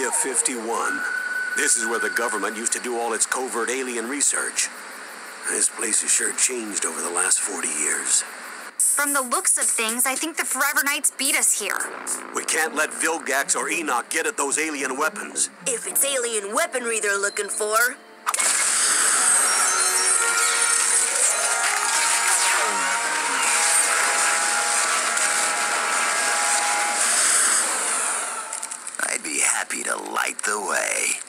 Area 51. This is where the government used to do all its covert alien research. This place has sure changed over the last 40 years. From the looks of things, I think the Forever Knights beat us here. We can't let Vilgax or Enoch get at those alien weapons. If it's alien weaponry they're looking for. I'd be happy to light the way.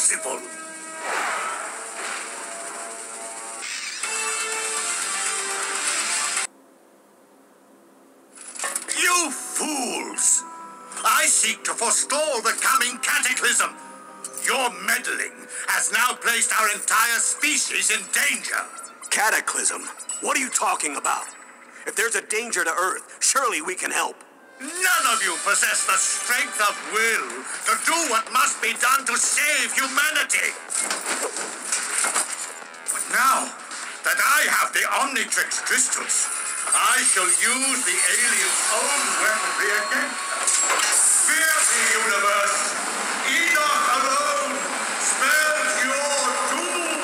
impossible. You fools! I seek to forestall the coming cataclysm. Your meddling has now placed our entire species in danger. Cataclysm? What are you talking about? If there's a danger to Earth, surely we can help. None of you possess the strength of will to do what must be done to save humanity. But now that I have the Omnitrix crystals, I shall use the aliens' own weaponry against them. Fear the universe! Enoch alone spells your doom!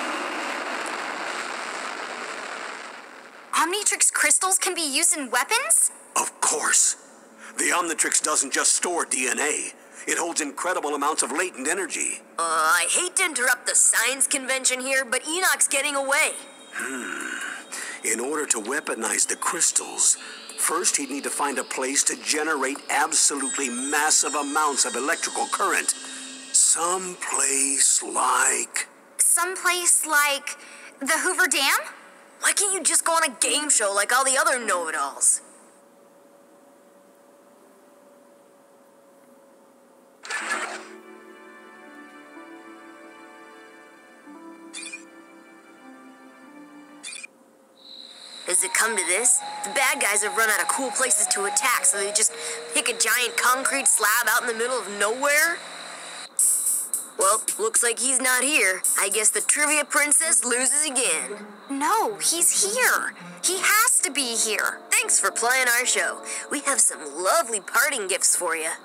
Omnitrix crystals can be used in weapons? Of course. The Omnitrix doesn't just store DNA. It holds incredible amounts of latent energy. I hate to interrupt the science convention here, but Enoch's getting away. In order to weaponize the crystals, first he'd need to find a place to generate absolutely massive amounts of electrical current. Someplace like the Hoover Dam? Why can't you just go on a game show like all the other know-it-alls? Has it come to this? The bad guys have run out of cool places to attack, so they just pick a giant concrete slab out in the middle of nowhere? Well, looks like he's not here. I guess the Trivia Princess loses again. No, he's here. He has to be here. Thanks for playing our show. We have some lovely parting gifts for you.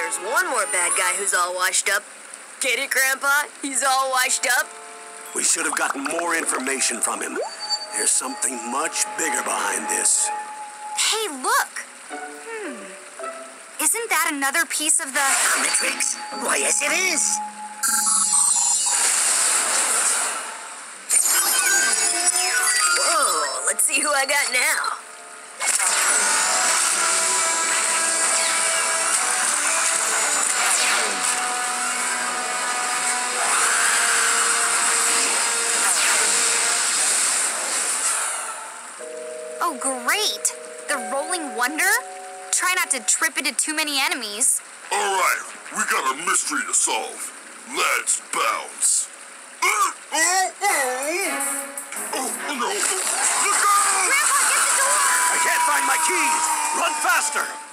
there's one more bad guy who's all washed up. Get it, Grandpa? He's all washed up? We should have gotten more information from him. There's something much bigger behind this. Hey, look! Isn't that another piece of the... Omnitrix? Why, yes, it is. Whoa, let's see who I got now. Oh, great! The Rolling Wonder? Try not to trip into too many enemies. All right, we got a mystery to solve. Let's bounce. Oh no! Look out! Grandpa, get the door! I can't find my keys! Run faster!